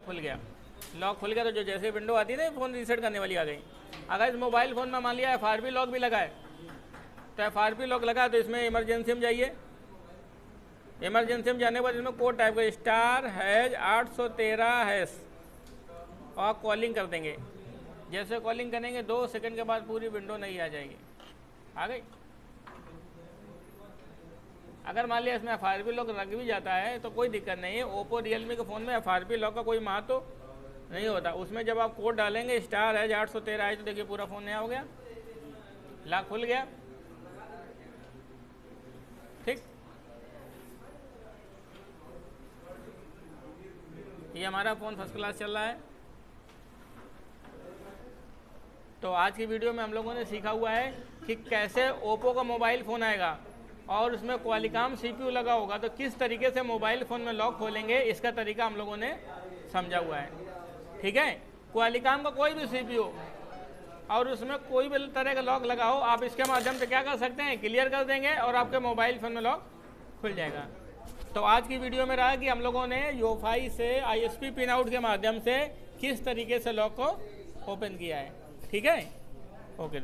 खुल गया। लॉक खुल गया तो जो जैसे विंडो आती है ना फ़ोन रीसेट करने वाली आ गई। अगर इस मोबाइल फ़ोन में मान लिया FRP लॉक भी लगा है, तो FRP लॉक लगा तो इसमें इमरजेंसी में जाइए। इमरजेंसी में जाने के बाद इसमें कोड टाइप कर *813# और कॉलिंग कर देंगे। जैसे कॉलिंग करेंगे 2 सेकंड के बाद पूरी विंडो नहीं आ जाएगी, आ गई। अगर मान लिया इसमें FRP लॉक लग भी जाता है तो कोई दिक्कत नहीं है। ओप्पो रियलमी के फ़ोन में FRP लॉक का कोई महत्व नहीं होता। उसमें जब आप कोड डालेंगे *813# तो देखिए पूरा फ़ोन नया हो गया, लॉक खुल गया। ठीक, ये हमारा फ़ोन फर्स्ट क्लास चल रहा है। तो आज की वीडियो में हम लोगों ने सीखा हुआ है कि कैसे ओप्पो का मोबाइल फ़ोन आएगा और उसमें क्वालिकॉम CPU लगा होगा तो किस तरीके से मोबाइल फ़ोन में लॉक खोलेंगे, इसका तरीका हम लोगों ने समझा हुआ है। ठीक है, क्वालिकॉम का कोई भी CPU और उसमें कोई भी तरह का लॉक लगा हो, आप इसके माध्यम से क्या कर सकते हैं, क्लियर कर देंगे और आपके मोबाइल फ़ोन में लॉक खुल जाएगा। तो आज की वीडियो में रहा कि हम लोगों ने योफाई से ISP पिन आउट के माध्यम से किस तरीके से लॉक को ओपन किया है। ठीक है, ओके।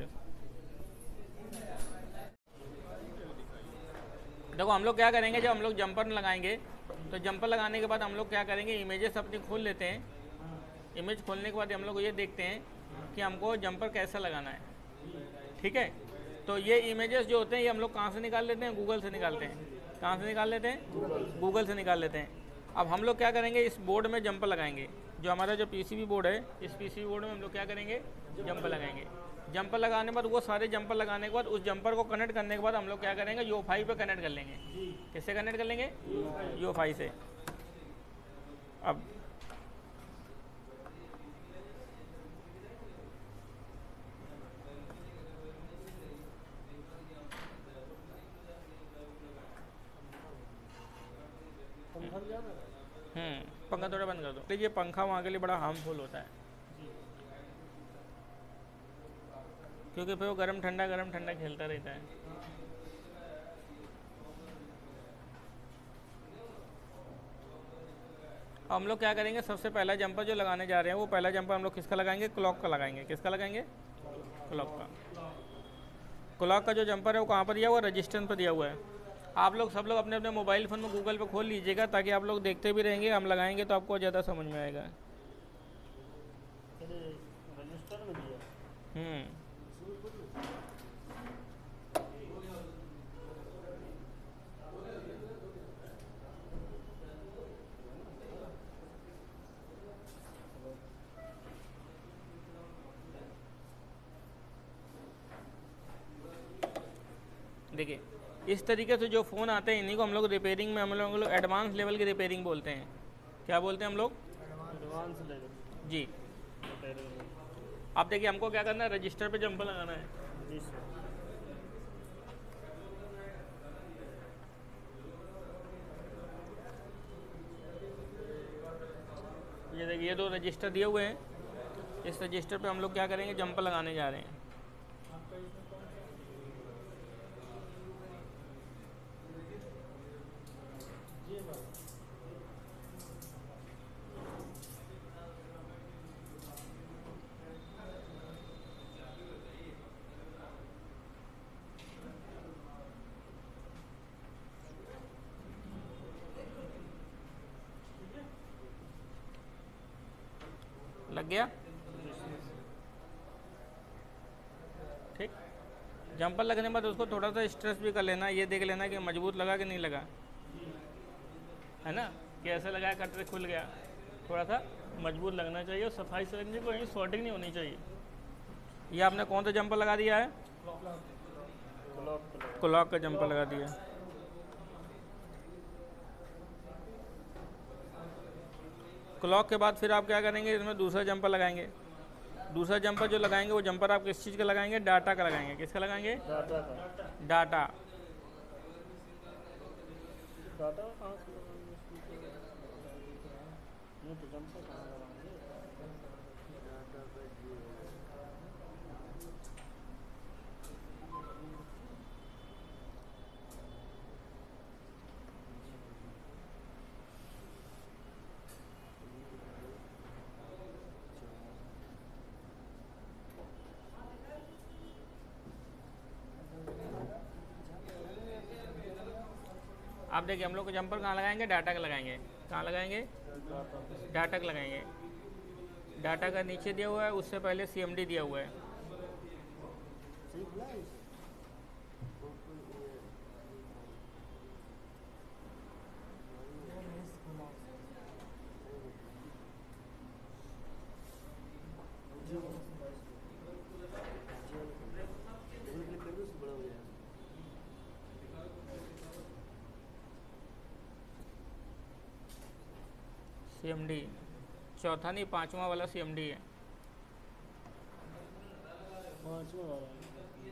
देखो हम लोग क्या करेंगे, जब हम लोग जंपर लगाएंगे तो जंपर लगाने के बाद हम लोग क्या करेंगे, इमेजेस अपनी खोल लेते हैं। इमेज खोलने के बाद हम लोग ये देखते हैं कि हमको जंपर कैसा लगाना है। ठीक है, तो ये इमेजेस जो होते हैं ये हम लोग कहाँ से निकाल लेते हैं, गूगल से निकालते हैं। कहाँ से निकाल लेते हैं, गूगल से निकाल लेते हैं। अब हम लोग क्या करेंगे, इस बोर्ड में जंपर लगाएंगे। जो हमारा जो PCB बोर्ड है, इस PCB बोर्ड में हम लोग क्या करेंगे, जंपर लगाएंगे। जंपर लगाने के बाद वो सारे जंपर लगाने के बाद उस जंपर को कनेक्ट करने के बाद हम लोग क्या करेंगे, योफाई पे कनेक्ट कर लेंगे। किससे कनेक्ट कर लेंगे, योफाई से। अब पंखा थोड़ा बंद कर दो। ये पंखा वहाँ के लिए बड़ा हार्मफुल होता है, क्योंकि फिर वो गर्म ठंडा खेलता रहता है। अब हम लोग क्या करेंगे, सबसे पहला जंपर जो लगाने जा रहे हैं वो पहला जंपर हम लोग किसका लगाएंगे, क्लॉक का लगाएंगे। किसका लगाएंगे, क्लॉक का। क्लॉक का जो जंपर है वो कहाँ पर दिया हुआ है, रजिस्टर पर दिया हुआ है। आप लोग सब लोग अपने अपने मोबाइल फ़ोन में गूगल पे खोल लीजिएगा ताकि आप लोग देखते भी रहेंगे, हम लगाएंगे तो आपको ज़्यादा समझ में आएगा। देखिए इस तरीके से जो फ़ोन आते हैं इन्हीं को हम लोग रिपेयरिंग में हम लोग एडवांस लेवल की रिपेयरिंग बोलते हैं। क्या बोलते हैं हम लोग, एडवांस लेवल जी। अब देखिए हमको क्या करना है, रजिस्टर पे जंपर लगाना है। जी सर। ये देखिए, ये 2 रजिस्टर दिए हुए हैं। इस रजिस्टर पे हम लोग क्या करेंगे, जंपर लगाने जा रहे हैं। लग गया, ठीक। जंपर लगने के बाद उसको थोड़ा सा स्ट्रेस भी कर लेना, ये देख लेना कि मजबूत लगा कि नहीं लगा, है ना। कि ऐसा लगा कट खुल गया, थोड़ा सा मजबूत लगना चाहिए और सफाई से लगनी चाहिए, कहीं शॉर्टिंग नहीं होनी चाहिए। ये आपने कौन सा जंपर लगा दिया है, क्लॉक का जंपर लगा दिया। क्लॉक के बाद फिर आप क्या करेंगे, इसमें दूसरा जंपर लगाएंगे। दूसरा जंपर जो लगाएंगे वो जंपर आप किस चीज़ का लगाएंगे, डाटा का लगाएंगे। किसका लगाएंगे, डाटा का। डाटा। डाटा कहाँ से ये तो जंपर कहाँ लगाएंगे, डाटा का आप देखिए हम लोग जंपर कहाँ लगाएंगे, डाटा का लगाएंगे। कहाँ लगाएंगे, डाटा का लगाएंगे। डाटा का नीचे दिया हुआ है, उससे पहले CMD दिया हुआ है। सही खुला है इसे? तो क्लिक कर दो, उससे बड़ा हो जाएगा। CMD चौथा नहीं, 5वां वाला CMD है। 5वां वाला है।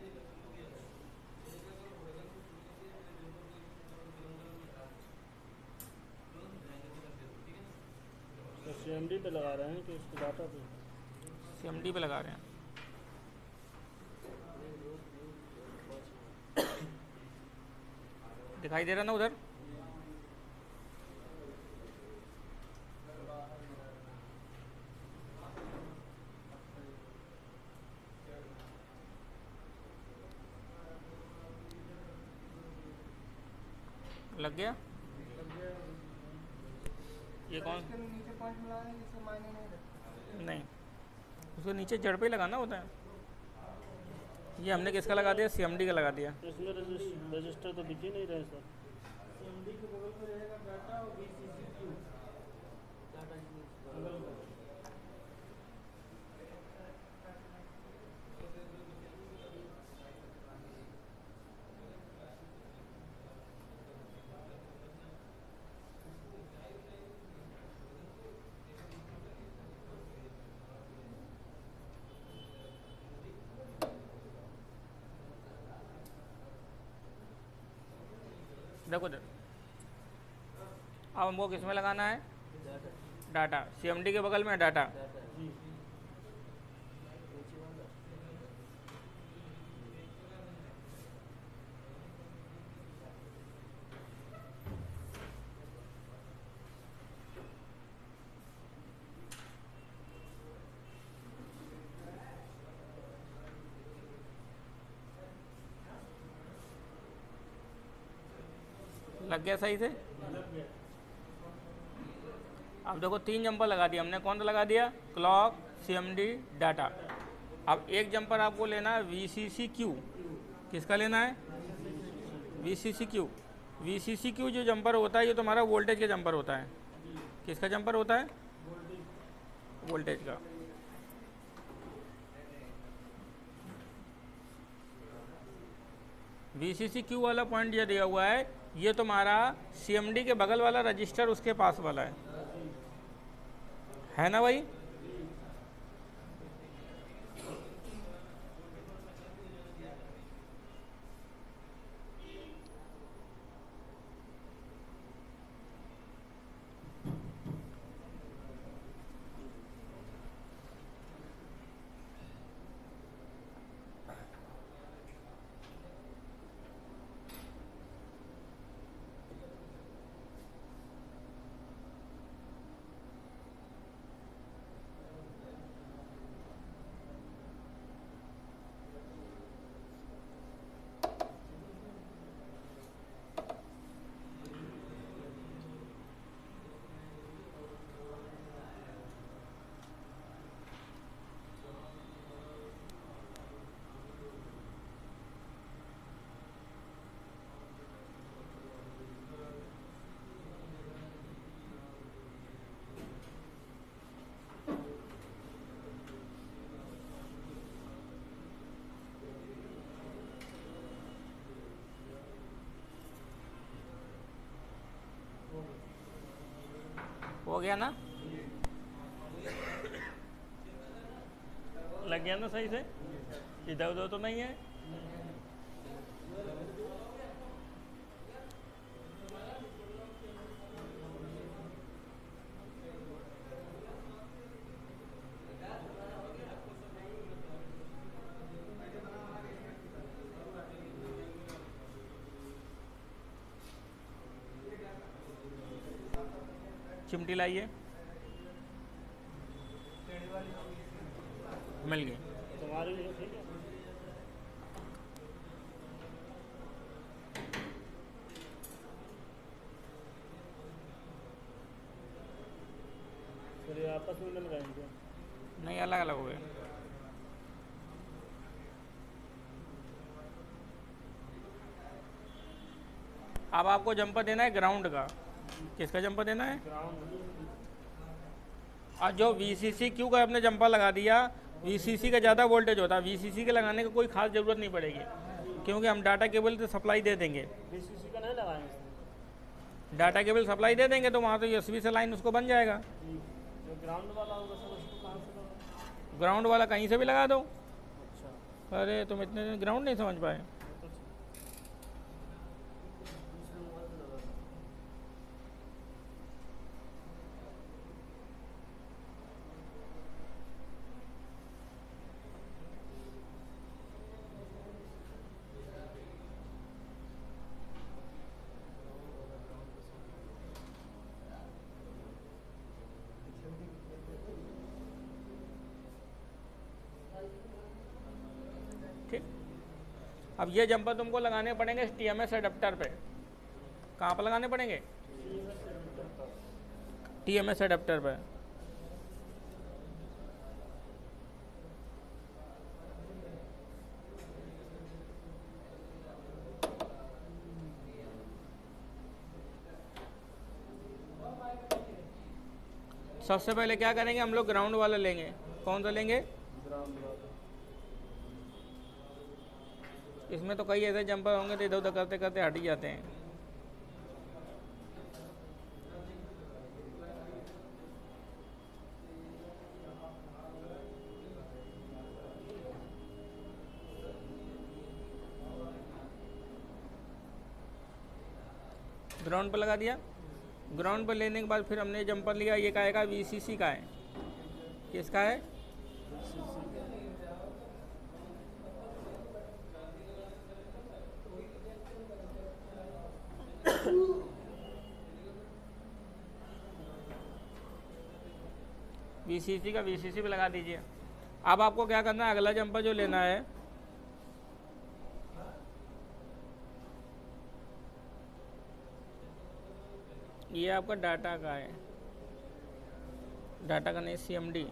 तो CMD पे लगा रहे हैं कि उसको डाटा पे? CMD पे लगा रहे हैं। दिखाई दे रहा ना उधर? लग गया? ये कौन? नीचे पॉइंट मिलाने जिससे मायने नहीं रखते। नहीं, उसको नीचे जड़ पे ही लगाना होता है। ये हमने किसका लगा दिया, CMD का लगा दिया। तो इसमें रजिस्टर तो दिख ही नहीं रहे सर। CMD के बगल में रहेगा डाटा और VCCQ डाटा बगल में। देखो इधर, अब हमको किस में लगाना है, डाटा। CMD के बगल में डाटा। लग गया सही से? अब देखो 3 जंपर लगा दिया हमने। कौन सा लगा दिया, क्लॉक, CMD, डाटा। अब एक जंपर आपको लेना है VCCQ। किसका लेना है, VCCQ। VCCQ जो जंपर होता है ये तुम्हारा वोल्टेज का जंपर होता है। किसका जंपर होता है, वोल्टेज का। VCCQ वाला पॉइंट ये दिया हुआ है, ये तुम्हारा CMD के बगल वाला रजिस्टर उसके पास वाला है ना भाई? हो गया ना, लग गया ना सही से? इधर उधर तो नहीं है? चिमटी लाइए, मिल गई। तुम्हारे लिए ठीक है। फिर ये आपस में मिल जाएंगे। नहीं, अलग अलग हो गए। अब आपको जंपर देना है ग्राउंड का। किसका जंपर देना है? ग्राउंड। और जो VCC-Q का आपने जंपर लगा दिया, VCC का ज़्यादा वोल्टेज होता है, VCC के लगाने की कोई खास ज़रूरत नहीं पड़ेगी, क्योंकि हम डाटा केबल तो सप्लाई दे देंगे। BCC का नहीं लगाएंगे इसमें। डाटा केबल सप्लाई दे देंगे तो वहाँ तो USB से लाइन उसको बन जाएगा। जो ग्राउंड वाला होगा सर उसको कहाँ से लगाएंगे? ग्राउंड वाला कहीं से भी लगा दो। अच्छा। अरे तुम इतने दिन ग्राउंड नहीं समझ पाए। ठीक, अब ये जंपर तुमको लगाने पड़ेंगे TMS अडेप्टर पे। कहाँ पर लगाने पड़ेंगे? TMS अडेप्टर पे। सबसे पहले क्या करेंगे, हम लोग ग्राउंड वाला लेंगे। कौन सा लेंगे? ग्राउंड वाला। इसमें तो कई ऐसे जंपर होंगे तो इधर उधर करते करते हट ही जाते हैं। ग्राउंड पर लगा दिया। ग्राउंड पर लेने के बाद फिर हमने जंपर लिया, ये का VCC का है। किसका है? VCC का VCC पे लगा दीजिए। अब आपको क्या करना है, अगला जंपर जो लेना है, ये आपका डाटा का है। डाटा का नहीं, CMD।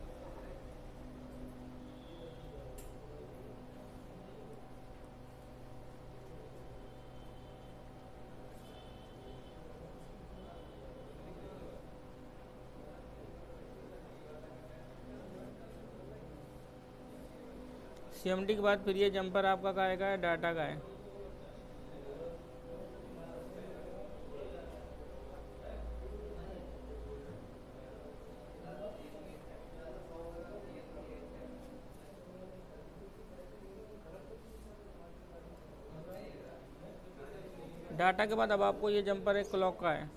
CMD के बाद फिर ये जंपर आपका का आएगा डाटा का है। डाटा के बाद अब आपको ये जंपर एक क्लॉक का है।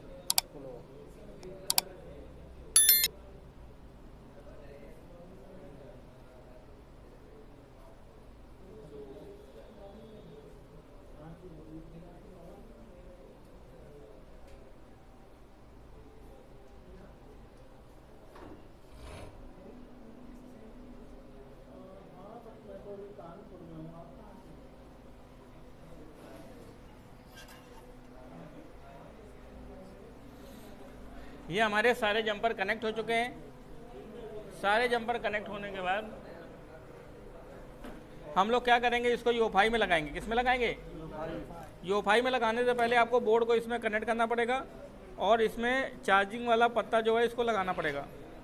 ये हमारे सारे जंपर कनेक्ट हो चुके हैं। सारे जंपर कनेक्ट होने के बाद हम लोग क्या करेंगे, इसको UFI में लगाएंगे। किस में लगाएंगे? UFI में लगाने से पहले आपको बोर्ड को इसमें कनेक्ट करना पड़ेगा और इसमें चार्जिंग वाला पत्ता जो है इसको लगाना पड़ेगा।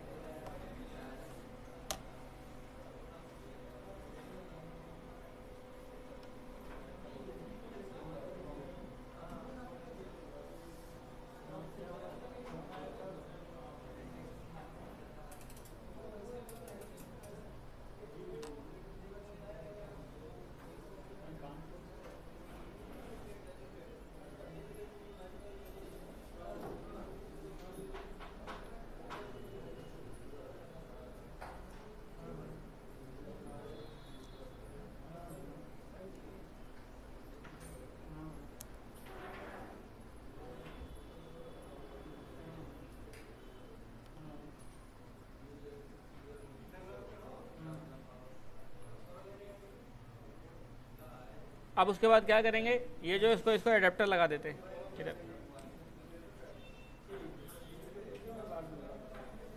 अब उसके बाद क्या करेंगे, ये जो इसको एडेप्टर लगा देते हैं इधर।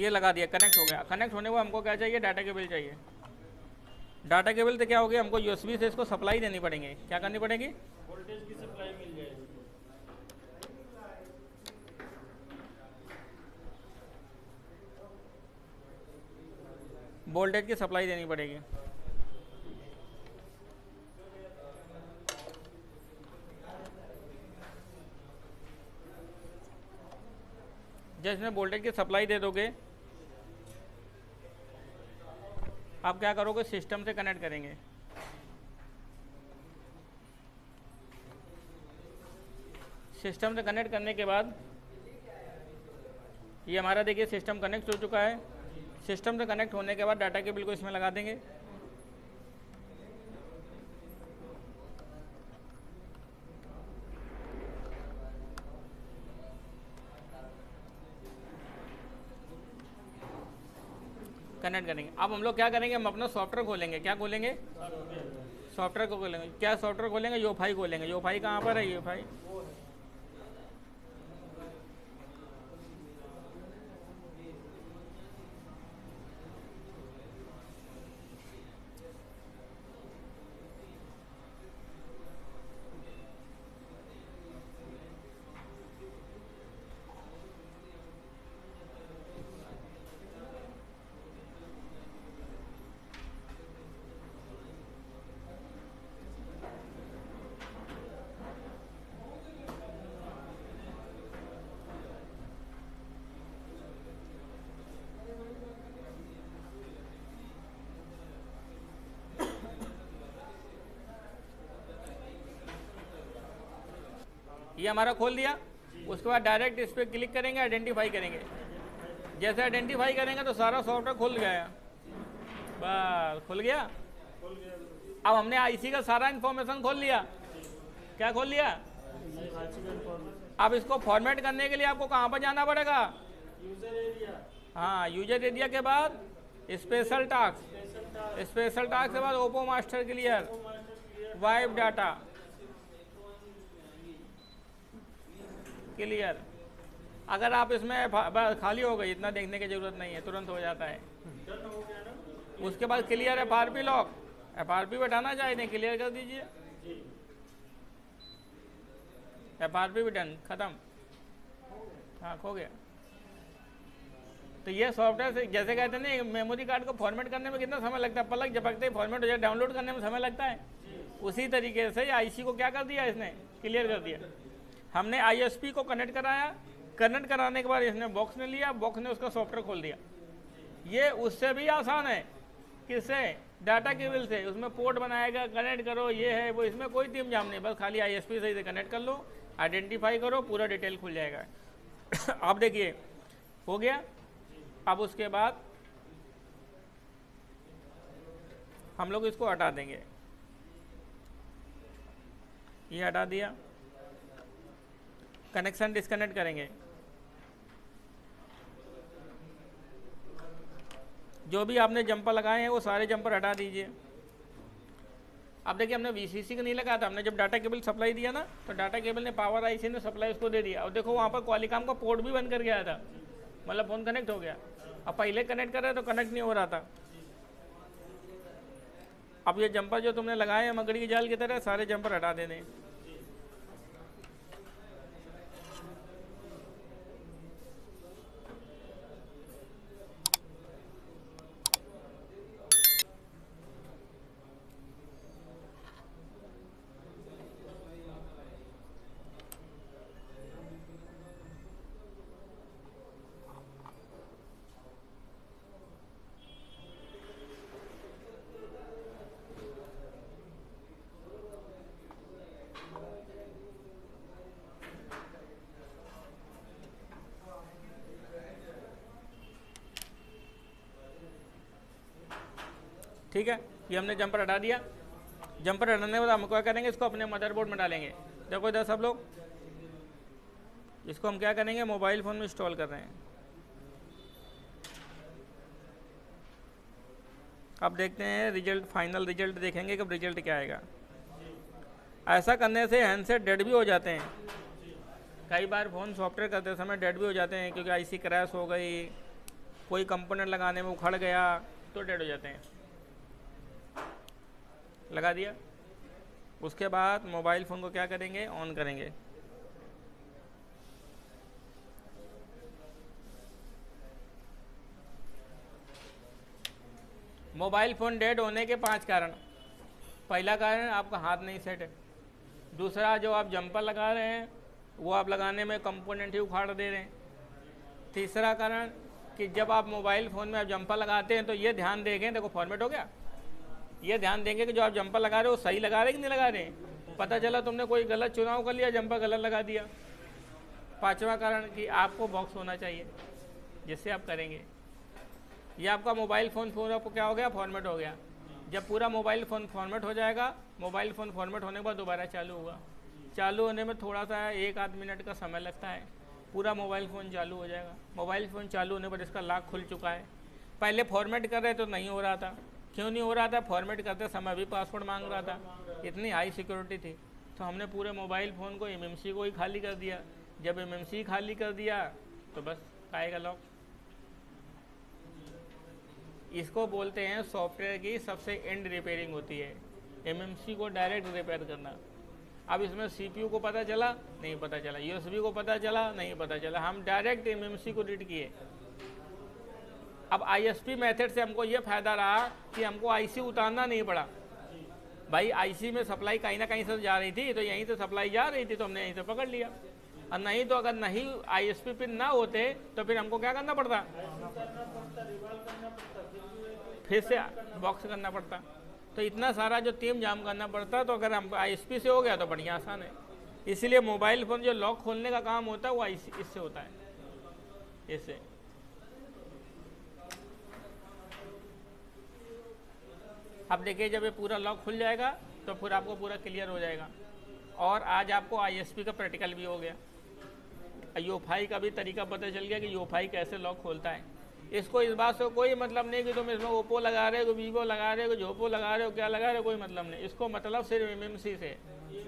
ये लगा दिया, कनेक्ट हो गया। कनेक्ट होने को हमको क्या चाहिए, डाटा केबल चाहिए। डाटा केबल तो क्या हो गया, हमको यूएसबी से इसको सप्लाई देनी पड़ेंगे। क्या करनी पड़ेगी, वोल्टेज की सप्लाई मिल जाएगी। वोल्टेज की सप्लाई देनी पड़ेगी। जब इसमें वोल्टेज की सप्लाई दे दोगे, आप क्या करोगे, सिस्टम से कनेक्ट करेंगे। सिस्टम से कनेक्ट करने के बाद ये हमारा देखिए सिस्टम कनेक्ट हो चुका है। सिस्टम से कनेक्ट होने के बाद डाटा केबल को इसमें लगा देंगे। कनेक्ट करेंगे। अब हम लोग क्या करेंगे, हम अपना सॉफ्टवेयर खोलेंगे। क्या खोलेंगे, सॉफ्टवेयर को खोलेंगे। क्या सॉफ्टवेयर खोलेंगे, योफाई खोलेंगे। योफाई कहाँ पर है, योफाई ये हमारा खोल दिया। उसके बाद डायरेक्ट इस पर क्लिक करेंगे, आइडेंटिफाई करेंगे। जैसे आइडेंटिफाई करेंगे तो सारा सॉफ्टवेयर खुल गया। बस खुल गया। अब हमने आईसी का सारा इंफॉर्मेशन खोल लिया। क्या खोल लिया। अब इसको फॉर्मेट करने के लिए आपको कहाँ पर जाना पड़ेगा, यूजर एरिया। हाँ, यूजर एरिया के बाद स्पेशल टास्क, स्पेशल टास्क के बाद Oppo master clear, wipe data clear. अगर आप इसमें खाली हो गई, इतना देखने की जरूरत नहीं है, तुरंत हो जाता है। उसके बाद क्लियर एफआरपी लॉक, एफआरपी बैठाना चाहे नहीं, क्लियर कर दीजिए। एफआरपी भी डन, खत्म। हाँ, खो गया। तो ये सॉफ्टवेयर से जैसे कहते हैं ना, मेमोरी कार्ड को फॉर्मेट करने में कितना समय लगता है, पलक झपकते ही फॉर्मेट हो जाए, डाउनलोड करने में समय लगता है। उसी तरीके से आईसी को क्या कर दिया इसने, क्लियर कर दिया। हमने आईएसपी को कनेक्ट कराया, कनेक्ट कराने के बाद इसने बॉक्स ने लिया, बॉक्स ने उसका सॉफ्टवेयर खोल दिया। ये उससे भी आसान है। किससे, डाटा केबल से। उसमें पोर्ट बनाएगा, कनेक्ट करो, ये है वो, इसमें कोई तीम जाम नहीं, बस खाली आईएसपी से कनेक्ट कर लो, आइडेंटिफाई करो, पूरा डिटेल खुल जाएगा। आप देखिए हो गया। अब उसके बाद हम लोग इसको हटा देंगे। ये हटा दिया, कनेक्शन डिस्कनेक्ट करेंगे। जो भी आपने जंपर लगाए हैं वो सारे जंपर हटा दीजिए। अब देखिए हमने वीसीसी का नहीं लगाया था, हमने जब डाटा केबल सप्लाई दिया ना, तो डाटा केबल ने पावर आईसी ने सप्लाई उसको दे दिया। और देखो वहाँ पर क्वालिकॉम का पोर्ट भी बंद कर गया था, मतलब फ़ोन कनेक्ट हो गया। अब पहले कनेक्ट कर रहे तो कनेक्ट नहीं हो रहा था। अब ये जंपर जो तुमने लगाए हैं मकड़ी की जाल की तरह, सारे जंपर हटा देने। ठीक है, ये हमने जंपर हटा दिया। जंपर हटाने के बाद हम क्या करेंगे, इसको अपने मदरबोर्ड में डालेंगे। देखो इधर सब लोग, इसको हम क्या करेंगे, मोबाइल फ़ोन में इंस्टॉल कर रहे हैं। अब देखते हैं रिजल्ट, फाइनल रिजल्ट देखेंगे कब रिजल्ट क्या आएगा। ऐसा करने से हैंडसेट डेड भी हो जाते हैं। कई बार फ़ोन सॉफ्टवेयर करते समय डेड भी हो जाते हैं, क्योंकि आईसी क्रैश हो गई, कोई कंपोनेंट लगाने में उखड़ गया तो डेड हो जाते हैं। लगा दिया। उसके बाद मोबाइल फ़ोन को क्या करेंगे, ऑन करेंगे। मोबाइल फ़ोन डेड होने के 5 कारण। पहला कारण आपका हाथ नहीं सेट है। दूसरा, जो आप जंपर लगा रहे हैं वो आप लगाने में कंपोनेंट ही उखाड़ दे रहे हैं। तीसरा कारण कि जब आप मोबाइल फ़ोन में आप जंपर लगाते हैं तो ये ध्यान देंगे, देखो फॉर्मेट हो गया, ये ध्यान देंगे कि जो आप जंपर लगा रहे हो सही लगा रहे हैं कि नहीं लगा रहे हैं। पता चला तुमने कोई गलत चुनाव कर लिया, जंपर गलत लगा दिया। पांचवा कारण कि आपको बॉक्स होना चाहिए जिससे आप करेंगे। ये आपका मोबाइल फ़ोन आपको क्या हो गया, फॉर्मेट हो गया। जब पूरा मोबाइल फ़ोन फॉर्मेट हो जाएगा, मोबाइल फ़ोन फॉर्मेट होने के बाद दोबारा चालू होगा। चालू होने में थोड़ा सा 1-8 मिनट का समय लगता है, पूरा मोबाइल फ़ोन चालू हो जाएगा। मोबाइल फ़ोन चालू होने पर इसका लॉक खुल चुका है। पहले फॉर्मेट कर रहे तो नहीं हो रहा था। क्यों नहीं हो रहा था, फॉर्मेट करते समय भी पासवर्ड मांग रहा था, इतनी हाई सिक्योरिटी थी। तो हमने पूरे मोबाइल फ़ोन को MMC को ही खाली कर दिया। जब MMC खाली कर दिया तो बस आएगा लॉक। इसको बोलते हैं सॉफ्टवेयर की सबसे एंड रिपेयरिंग होती है, MMC को डायरेक्ट रिपेयर करना। अब इसमें CPU को पता चला नहीं पता चला, USB को पता चला नहीं पता चला, हम डायरेक्ट MMC को रीड किए। अब ISP मेथड से हमको ये फ़ायदा रहा कि हमको IC उतारना नहीं पड़ा। भाई IC में सप्लाई कहीं ना कहीं से जा रही थी, तो यहीं से सप्लाई जा रही थी तो हमने यहीं से पकड़ लिया। और नहीं तो अगर नहीं ISP पिन ना होते तो फिर हमको क्या करना पड़ता, फिर से बॉक्स करना पड़ता। तो इतना सारा जो टीम जाम करना पड़ता। तो अगर हमको ISP से हो गया तो बढ़िया आसान है। इसीलिए मोबाइल फ़ोन जो लॉक खोलने का काम होता है वो इससे होता है, इससे। अब देखिए जब ये पूरा लॉक खुल जाएगा तो फिर आपको पूरा क्लियर हो जाएगा। और आज आपको ISP का प्रैक्टिकल भी हो गया, UEFI का भी तरीका पता चल गया कि UEFI कैसे लॉक खोलता है। इसको इस बात से कोई मतलब नहीं कि तुम इसमें ओप्पो लगा रहे हो, वीवो लगा रहे हो, जोपो लगा रहे हो, क्या लगा रहे हो, कोई मतलब नहीं। इसको मतलब सिर्फ MMC से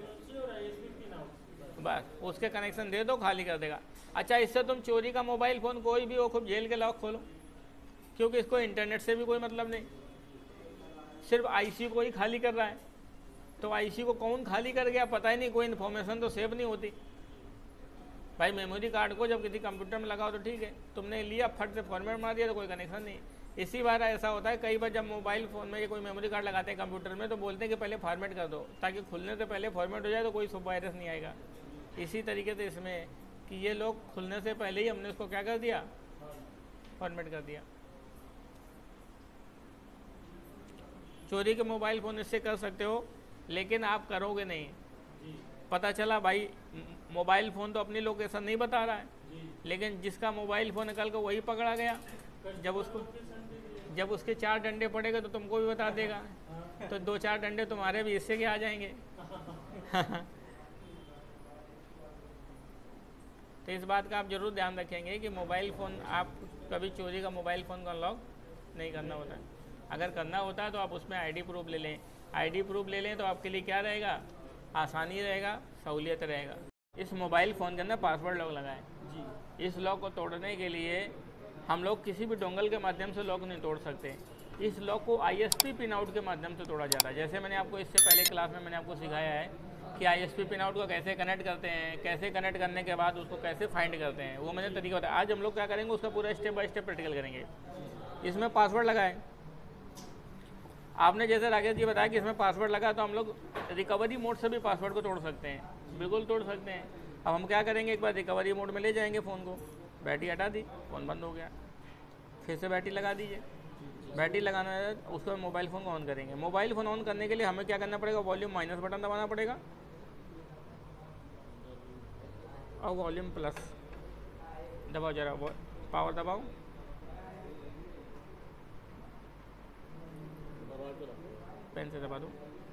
बस उसके कनेक्शन दे दो, खाली कर देगा। अच्छा, इससे तुम चोरी का मोबाइल फ़ोन कोई भी हो खूब जेल के लॉक खोलो, क्योंकि इसको इंटरनेट से भी कोई मतलब नहीं, सिर्फ IC को ही खाली कर रहा है। तो IC को कौन खाली कर गया पता ही नहीं, कोई इन्फॉर्मेशन तो सेव नहीं होती। भाई मेमोरी कार्ड को जब किसी कंप्यूटर में लगाओ तो ठीक है, तुमने लिया फट से फॉर्मेट मार दिया तो कोई कनेक्शन नहीं। इसी बार ऐसा होता है कई बार जब मोबाइल फ़ोन में ये कोई मेमोरी कार्ड लगाते हैं कंप्यूटर में तो बोलते हैं कि पहले फॉर्मेट कर दो, ताकि खुलने से पहले फॉर्मेट हो जाए तो कोई वायरस नहीं आएगा। इसी तरीके से इसमें कि ये लोग खुलने से पहले ही हमने उसको क्या कर दिया, फॉर्मेट कर दिया। चोरी के मोबाइल फ़ोन इससे कर सकते हो, लेकिन आप करोगे नहीं। पता चला भाई मोबाइल फ़ोन तो अपनी लोकेशन नहीं बता रहा है, लेकिन जिसका मोबाइल फ़ोन निकल कर वही पकड़ा गया। जब उसके 4 डंडे पड़ेगा तो तुमको भी बता देगा। तो 2-4 डंडे तुम्हारे भी इससे के आ जाएंगे। तो इस बात का आप ज़रूर ध्यान रखेंगे कि मोबाइल फ़ोन आप कभी चोरी का मोबाइल फ़ोन का अनलॉक नहीं करना होता है। अगर करना होता है तो आप उसमें ID प्रूफ ले लें। ID प्रूफ ले लें तो आपके लिए क्या रहेगा, आसानी रहेगा, सहूलियत रहेगा। इस मोबाइल फ़ोन के अंदर पासवर्ड लॉक लगाएं जी। इस लॉक को तोड़ने के लिए हम लोग किसी भी डोंगल के माध्यम से लॉक नहीं तोड़ सकते। इस लॉक को ISP पिन आउट के माध्यम से तोड़ा जाता है। जैसे मैंने आपको इससे पहले क्लास में मैंने आपको सिखाया है कि ISP पिन आउट को कैसे कनेक्ट करते हैं, कैसे कनेक्ट करने के बाद उसको कैसे फाइंड करते हैं, वो मैंने तरीका बताया। आज हम लोग क्या करेंगे, उसका पूरा स्टेप बाय स्टेप प्रैक्टिकल करेंगे। इसमें पासवर्ड लगाएं। आपने जैसे राकेश जी बताया कि इसमें पासवर्ड लगा, तो हम लोग रिकवरी मोड से भी पासवर्ड को तोड़ सकते हैं, बिल्कुल तोड़ सकते हैं। अब हम क्या करेंगे, एक बार रिकवरी मोड में ले जाएंगे फ़ोन को, बैटरी हटा दी, फ़ोन बंद हो गया, फिर से बैटरी लगा दीजिए। बैटरी लगाना है उसको मोबाइल फ़ोन को ऑन करेंगे। मोबाइल फ़ोन ऑन करने के लिए हमें क्या करना पड़ेगा, वॉल्यूम माइनस बटन दबाना पड़ेगा और वॉल्यूम प्लस दबाओ, जरा पावर दबाओ, पेन से दबा दो।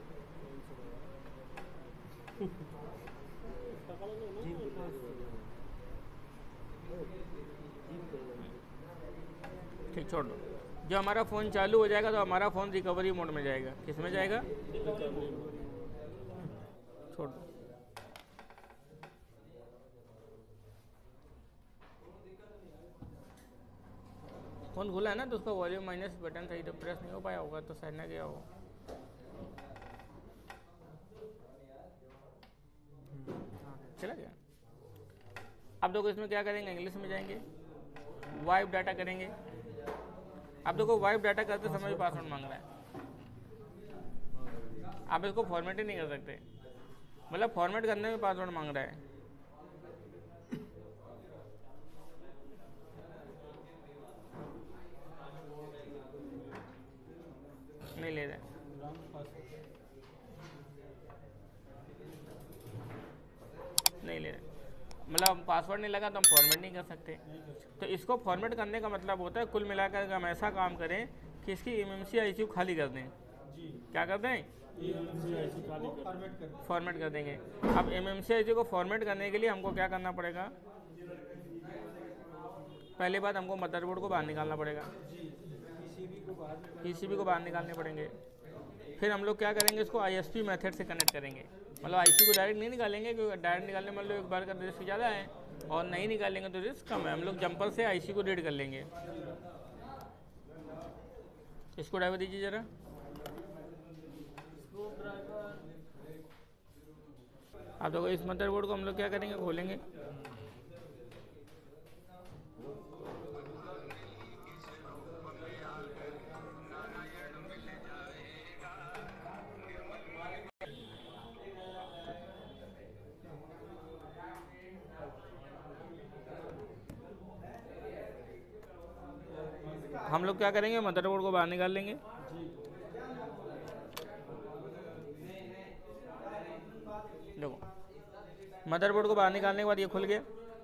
ठीक, छोड़ दो। जब हमारा फ़ोन चालू हो जाएगा तो हमारा फ़ोन रिकवरी मोड में जाएगा। किस में जाएगा, छोड़ दो। फ़ोन खुला है ना, तो उसका वॉल्यूम माइनस बटन सही तो प्रेस नहीं हो पाया होगा, तो शायद ना गया हो। चला गया। अब देखो इसमें क्या करेंगे, इंग्लिश में जाएंगे, वाइप डाटा करेंगे। अब देखो वाइप डाटा करते समय पासवर्ड मांग रहा है, आप इसको फॉर्मेट ही नहीं कर सकते, मतलब फॉर्मेट करने में पासवर्ड मांग रहा है। नहीं ले रहा है, नहीं ले रहा है, मतलब पासवर्ड नहीं लगा तो हम फॉर्मेट नहीं कर सकते। तो इसको फॉर्मेट करने का मतलब होता है कुल मिलाकर हम ऐसा काम करें कि इसकी एमएमसी आईसी खाली कर दें। क्या कर दें? फॉर्मेट कर देंगे। अब एमएमसी आईसी को फॉर्मेट करने के लिए हमको क्या करना पड़ेगा? पहली बात हमको मदरबोर्ड को बाहर निकालना पड़ेगा, पीसीबी को बाहर निकालने पड़ेंगे। फिर हम लोग क्या करेंगे, इसको आईएसपी मेथड से कनेक्ट करेंगे। मतलब आईसी को डायरेक्ट नहीं निकालेंगे, क्योंकि डायरेक्ट निकालने में मतलब एक बार का रिस्क ज़्यादा है, और नहीं निकालेंगे तो रिस्क कम है। हम लोग जंपर से आईसी को रीड कर लेंगे। इसको ड्राइवर दीजिए ज़रा। अब देखो इस मदरबोर्ड को हम लोग क्या करेंगे, खोलेंगे। हम लोग क्या करेंगे, मदरबोर्ड को बाहर निकाल लेंगे। देखो मदरबोर्ड को बाहर निकालने के बाद ये खुल गया।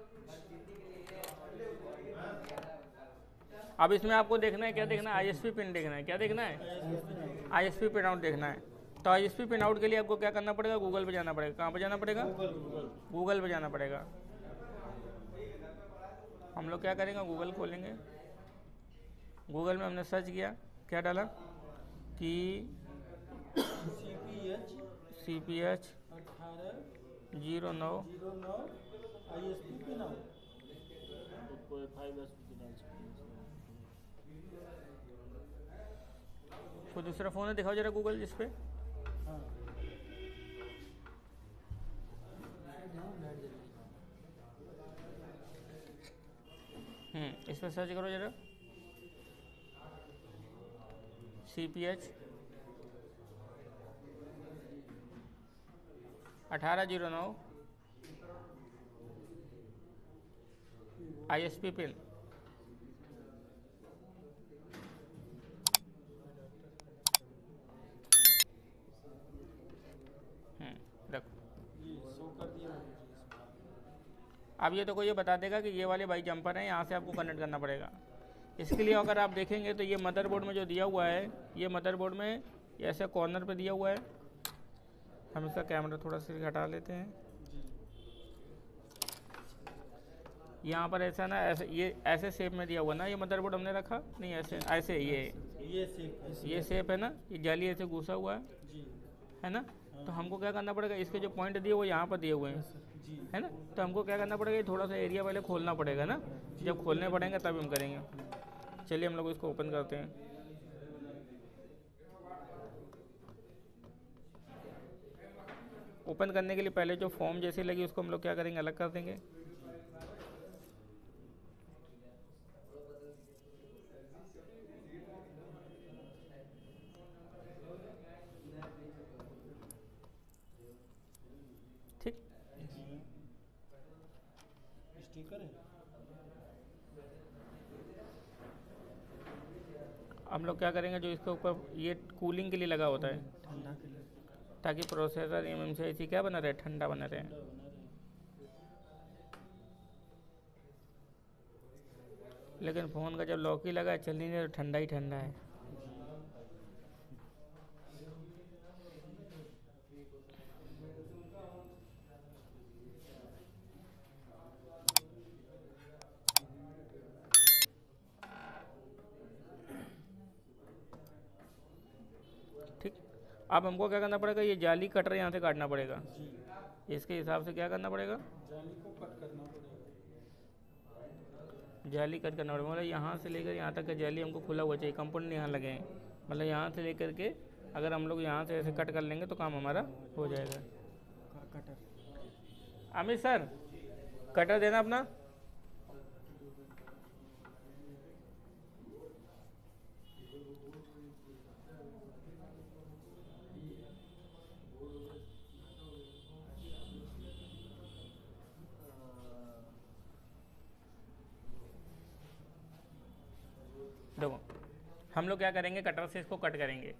अब इसमें आपको देखना है, क्या देखना है, आईएसपी पिन देखना है। क्या देखना है? आईएसपी पिन आउट देखना है। तो आईएसपी पिन आउट के लिए आपको क्या करना पड़ेगा, गूगल पे जाना पड़ेगा। कहाँ पे जाना पड़ेगा? गूगल पे जाना पड़ेगा। हम लोग क्या करेंगे, गूगल खोलेंगे। गूगल में हमने सर्च किया, क्या डाला कि CPH 09 कोई दूसरा फ़ोन है, दिखाओ जरा गूगल जिस पे। इस पर सर्च करो जरा, CPH 1809 ISP पिन। देखो अब ये तो कोई ये बता देगा कि ये वाले भाई जंपर हैं, यहाँ से आपको कनेक्ट करना पड़ेगा। इसके लिए अगर आप देखेंगे तो ये मदरबोर्ड में जो दिया हुआ है, ये मदरबोर्ड में ऐसे कॉर्नर पे दिया हुआ है। हम इसका कैमरा थोड़ा सा हटा लेते हैं। यहाँ पर ऐसा ना, ऐसे ये ऐसे शेप में दिया हुआ ना, ये मदरबोर्ड हमने रखा नहीं, ऐसे ऐसे ये शेप है ना, ये जाली ऐसे घुसा हुआ है ना। तो हमको क्या करना पड़ेगा, इसके जो पॉइंट दिए वो यहाँ पर दिए हुए हैं, है ना। तो हमको क्या करना पड़ेगा, थोड़ा सा एरिया पहले खोलना पड़ेगा ना। जब खोलने पड़ेंगे तब हम करेंगे। चलिए हम लोग इसको ओपन करते हैं। ओपन करने के लिए पहले जो फॉर्म जैसी लगी उसको हम लोग क्या करेंगे, अलग कर देंगे। ठीक, स्टिकर है। हम लोग क्या करेंगे, जो इसके ऊपर ये कूलिंग के लिए लगा होता है, ठंडा के लिए, ताकि प्रोसेसर एमएमसी क्या बना रहे, ठंडा बना रहे। लेकिन फ़ोन का जब लॉक ही लगा है, चल नहीं रहा, तो ठंडा ही ठंडा है। ठीक, अब हमको क्या करना पड़ेगा, ये जाली कटर यहाँ से काटना पड़ेगा। इसके हिसाब से क्या करना पड़ेगा, जाली को कट करना पड़ेगा। जाली कट करना पड़ेगा, मतलब यहाँ से लेकर यहाँ तक का जाली हमको खुला हुआ चाहिए, कंपोनेंट यहाँ लगे हैं, मतलब यहाँ से लेकर के अगर हम लोग यहाँ से ऐसे कट कर लेंगे तो काम हमारा हो जाएगा। कटर अमित सर कटर देना अपना। देखो हम लोग क्या करेंगे, कटर से इसको कट करेंगे।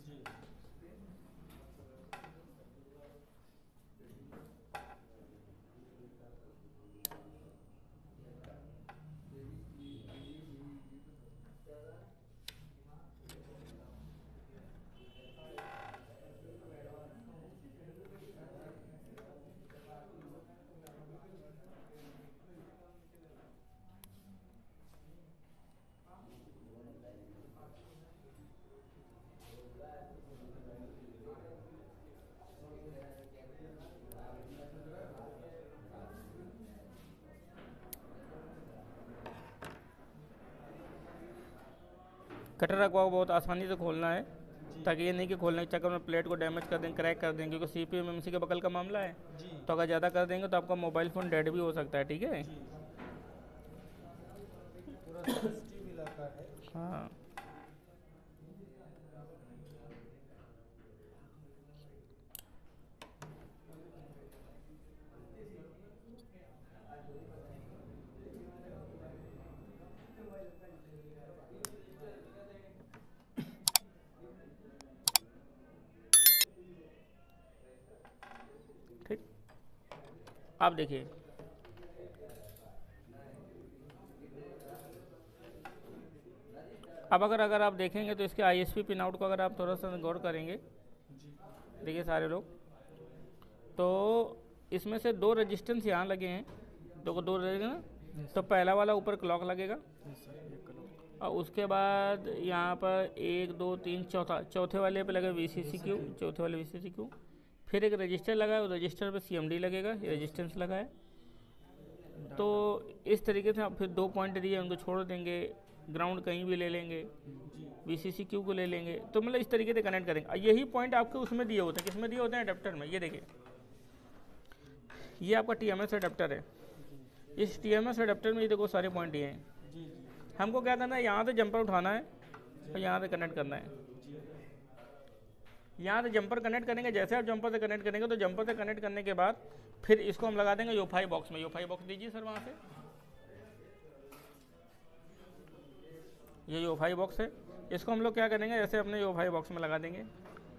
कटर रखवा बहुत आसानी से खोलना है, ताकि ये नहीं कि खोलने के चक्कर में प्लेट को डैमेज कर देंगे, क्रैक कर देंगे, क्योंकि CPU MMC के बगल का मामला है। तो अगर ज़्यादा कर देंगे तो आपका मोबाइल फ़ोन डेड भी हो सकता है। ठीक है, हाँ ठीक। आप देखिए अब अगर आप देखेंगे तो इसके ISP पिन आउट को अगर आप थोड़ा सा गौर करेंगे, देखिए सारे लोग, तो इसमें से 2 रेजिस्टेंस यहाँ लगे हैं, दो लगेगा ना, तो पहला वाला ऊपर क्लॉक लगेगा और उसके बाद यहाँ पर 1 2 3 चौथे वाले पे लगा VCCQ, चौथे वाले VCCQ, फिर एक रजिस्टर लगा है, रजिस्टर पे CMD लगेगा, ये रजिस्टेंस लगा है। तो इस तरीके से आप फिर 2 पॉइंट दिए उनको छोड़ देंगे, ग्राउंड कहीं भी ले लेंगे, VCCQ को ले लेंगे, तो मतलब इस तरीके से कनेक्ट करेंगे। यही पॉइंट आपके उसमें दिए होते हैं, किसमें दिए होते हैं, अडेप्टर में। ये देखिए ये आपका TMS अडेप्टर है, इस TMS अडेप्टर में ये देखो सारे पॉइंट ये हैं। हमको क्या करना है, यहाँ से जंपर उठाना है और यहाँ से कनेक्ट करना है। यहाँ से जंपर कनेक्ट करेंगे, जैसे आप जंपर से कनेक्ट करेंगे तो जंपर से कनेक्ट करने के बाद फिर इसको हम लगा देंगे योफाई बॉक्स में। योफाई बॉक्स दीजिए सर वहाँ से, ये योफाई बॉक्स है, इसको हम लोग क्या करेंगे, ऐसे अपने योफाई बॉक्स में लगा देंगे।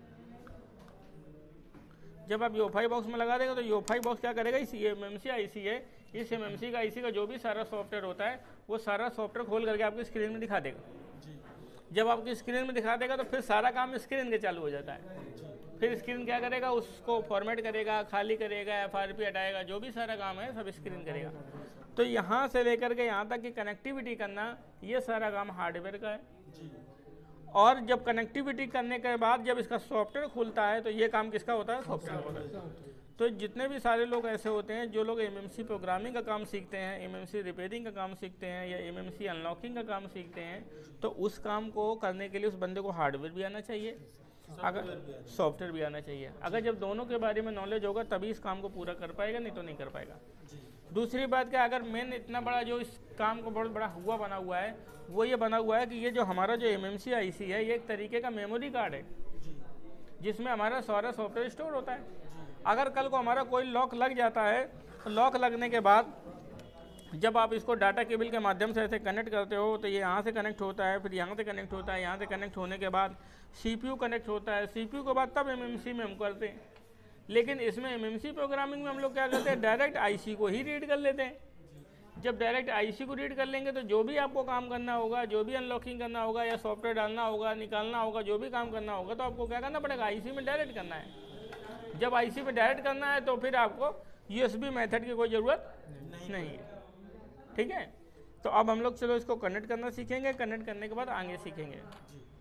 जब आप योफाई बॉक्स में लगा देंगे तो योफाई बॉक्स क्या करेगा, इस MMC IC है, इस MMC का IC का जो भी सारा सॉफ्टवेयर होता है वो सारा सॉफ्टवेयर खोल करके आपकी स्क्रीन में दिखा देगा। जब आपकी स्क्रीन में दिखा देगा तो फिर सारा काम स्क्रीन के चालू हो जाता है। फिर स्क्रीन क्या करेगा, उसको फॉर्मेट करेगा, खाली करेगा, FRP हटाएगा, जो भी सारा काम है सब स्क्रीन करेगा। तो यहाँ से लेकर के यहाँ तक की कनेक्टिविटी करना, ये सारा काम हार्डवेयर का है। और जब कनेक्टिविटी करने के बाद जब इसका सॉफ्टवेयर खुलता है तो ये काम किसका होता है, सॉफ्टवेयर का होता है। तो जितने भी सारे लोग ऐसे होते हैं जो लोग MMC प्रोग्रामिंग का काम सीखते हैं, MMC रिपेयरिंग का काम सीखते हैं या MMC अनलॉकिंग का काम सीखते हैं, तो उस काम को करने के लिए उस बंदे को हार्डवेयर भी आना चाहिए, अगर सॉफ्टवेयर भी आना चाहिए। अगर जब दोनों के बारे में नॉलेज होगा तभी इस काम को पूरा कर पाएगा, नहीं तो नहीं कर पाएगा। दूसरी बात क्या, अगर मेन इतना बड़ा जो इस काम को बहुत बड़ा हुआ बना हुआ है वो ये बना हुआ है कि ये जो हमारा जो MMC IC है ये एक तरीके का मेमोरी कार्ड है जिसमें हमारा सारा सॉफ्टवेयर स्टोर होता है। अगर कल को हमारा कोई लॉक लग जाता है तो लॉक लगने के बाद जब आप इसको डाटा केबल के माध्यम से ऐसे कनेक्ट करते हो तो ये यहाँ से कनेक्ट होता है, फिर यहाँ से कनेक्ट होता है, यहाँ से कनेक्ट होने के बाद CPU कनेक्ट होता है, CPU के बाद तब MMC में हम करते हैं। लेकिन इसमें MMC प्रोग्रामिंग में हम लोग क्या करते हैं, डायरेक्ट IC को ही रीड कर लेते हैं। जब डायरेक्ट IC को रीड कर लेंगे तो जो भी आपको काम करना होगा, जो भी अनलॉकिंग करना होगा या सॉफ्टवेयर डालना होगा, निकालना होगा, जो भी काम करना होगा तो आपको क्या करना पड़ेगा, IC में डायरेक्ट करना है। जब IC में डायरेक्ट करना है तो फिर आपको USB मेथड की कोई ज़रूरत नहीं है। ठीक है, तो अब हम लोग चलो इसको कनेक्ट करना सीखेंगे, कनेक्ट करने के बाद आगे सीखेंगे।